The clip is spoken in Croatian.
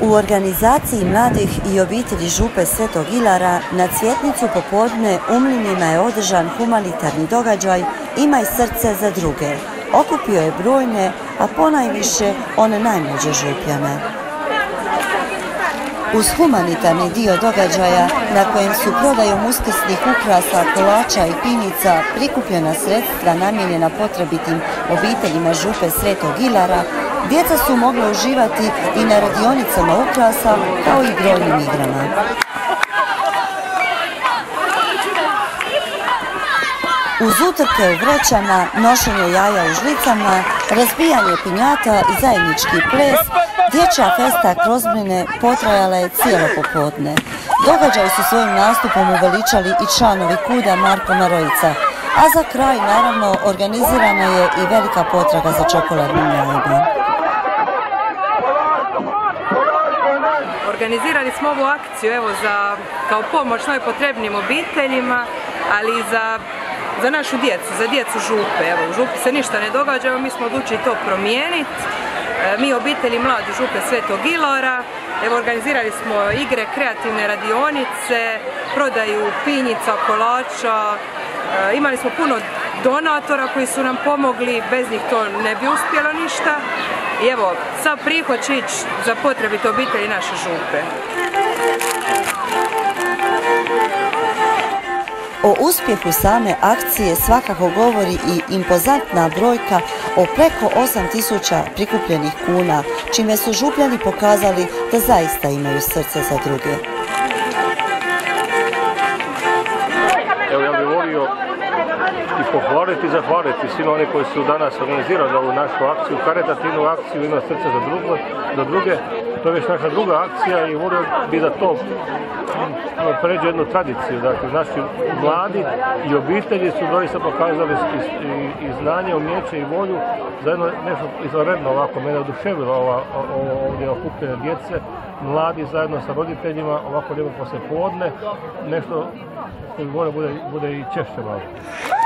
U organizaciji mladih i obitelji Župe Svetog Ilara na Cvjetnicu popodne u Mlinima je održan humanitarni događaj Imaj srce za druge. Okupio je brojne, a ponajviše one najmlađe Župljane. Uz humanitarni dio događaja, na kojem su prodajom uskrsnih ukrasa, kolača i pinica prikupljena sredstva namijenjena potrebitim obiteljima Župe Svetog Ilara, djeca su mogla uživati i na radionicama ukrasa, kao i brojnim igrama. Uz utrke u vrećama, nošenje jaja u žlicama, razbijanje pinjata i zajednički ples, dječja festa kroz Mline potrajala je cijelo popodne. Događaj su svojim nastupom uveličali i članovi KUD-a Marko Marojica, a za kraj, naravno, organizirana je i velika potraga za čokoladnim jajima. Organizirali smo ovu akciju kao pomoć najpotrebnijim obiteljima, ali i za našu djecu, za djecu Župe. U Župi se ništa ne događa, mi smo odlučili to promijeniti. Mi obitelji mladi Župe Svetog Ilara, organizirali smo igre, kreativne radionice, prodaju pinjica, kolača, imali smo puno donatora koji su nam pomogli, bez njih to ne bi uspjelo ništa. I evo, sav prihod će ići za potrebite obitelji naše Župe. O uspjehu same akcije svakako govori i impozantna brojka o preko 8.000 prikupljenih kuna, čime su Župljani pokazali da zaista imaju srce za druge. Evo, ja bih volio i pohvaliti i zahvaliti svima oni koji su danas organizirali ovu našu akciju, karitativnu akciju Ima srce za druge. To je već naša druga akcija i volio bi da to pređe jednu tradiciju. Dakle, naši mladi i obitelji su doista pokazali i znanje, umjeće i volju za jedno nešto izvanredno ovako. Mene oduševilo ovdje okupljene djece, mladi zajedno sa roditeljima, ovako lijepo poslijepodne, nešto koji bude i češće malo.